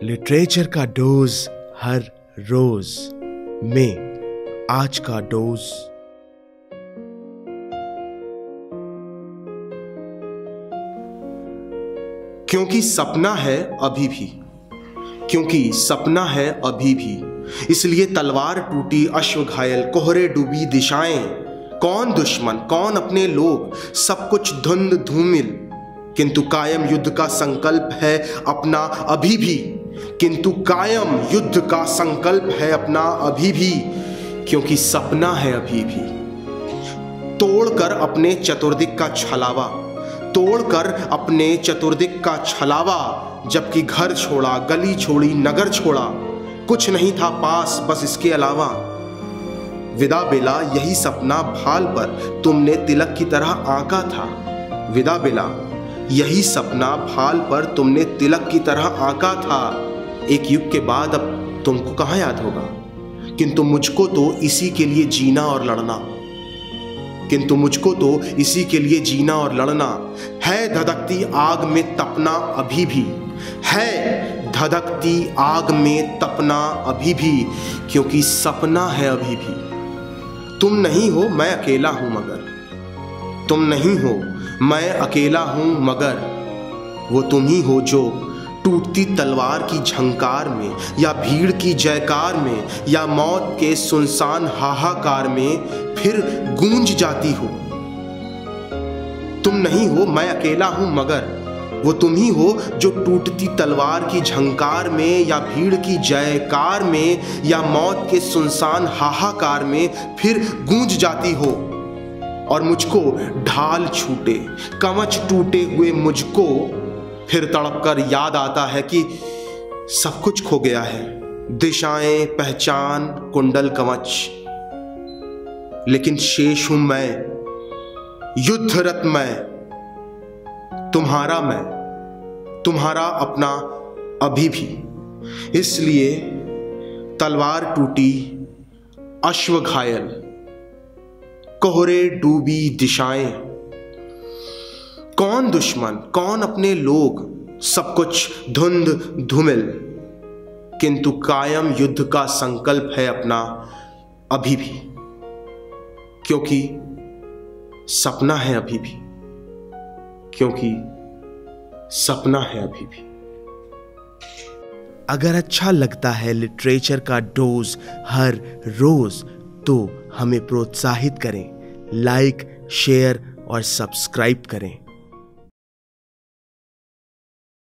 Literature का dose हर रोज में आज का डोज। क्योंकि सपना है अभी भी, क्योंकि सपना है अभी भी, इसलिए तलवार टूटी अश्व घायल, कोहरे डूबी दिशाएं। कौन दुश्मन कौन अपने लोग, सब कुछ धुंध धूमिल, किंतु कायम युद्ध का संकल्प है अपना अभी भी, किंतु कायम युद्ध का संकल्प है अपना अभी भी, क्योंकि सपना है अभी भी। तोड़कर अपने चतुर्दिक का छलावा, तोड़कर अपने चतुर्दिक का छलावा, जबकि घर छोड़ा, गली छोड़ी, नगर छोड़ा, कुछ नहीं था पास बस इसके अलावा। विदा बेला यही सपना भाल पर तुमने तिलक की तरह आंका था, विदा बेला यही सपना भाल पर तुमने तिलक की तरह आंका था। एक युग के बाद अब तुमको कहाँ याद होगा, किंतु मुझको तो इसी के लिए जीना और लड़ना, किंतु मुझको तो इसी के लिए जीना और लड़ना है। धधकती आग में तपना अभी भी है, धधकती आग में तपना अभी भी, क्योंकि सपना है अभी भी। तुम नहीं हो मैं अकेला हूं मगर, तुम नहीं हो मैं अकेला हूं मगर, वो तुम ही हो जो टूटती तलवार की झंकार में, या भीड़ की जयकार में, या मौत के सुनसान हाहाकार में फिर गूंज जाती हो। तुम नहीं हो मैं अकेला हूं मगर, वो तुम ही हो जो टूटती तलवार की झंकार में, या भीड़ की जयकार में, या मौत के सुनसान हाहाकार में फिर गूंज जाती हो। और मुझको ढाल छूटे कवच टूटे हुए मुझको फिर तड़पकर याद आता है कि सब कुछ खो गया है, दिशाएं, पहचान, कुंडल, कवच, लेकिन शेष हूं मैं, युद्धरत मैं, तुम्हारा मैं, तुम्हारा अपना अभी भी। इसलिए तलवार टूटी अश्व घायल, कोहरे डूबी दिशाएं। कौन दुश्मन कौन अपने लोग, सब कुछ धुंध धूमिल, किंतु कायम युद्ध का संकल्प है अपना अभी भी, क्योंकि सपना है अभी भी, क्योंकि सपना है अभी भी। अगर अच्छा लगता है लिटरेचर का डोज हर रोज तो हमें प्रोत्साहित करें, लाइक, शेयर और सब्सक्राइब करें।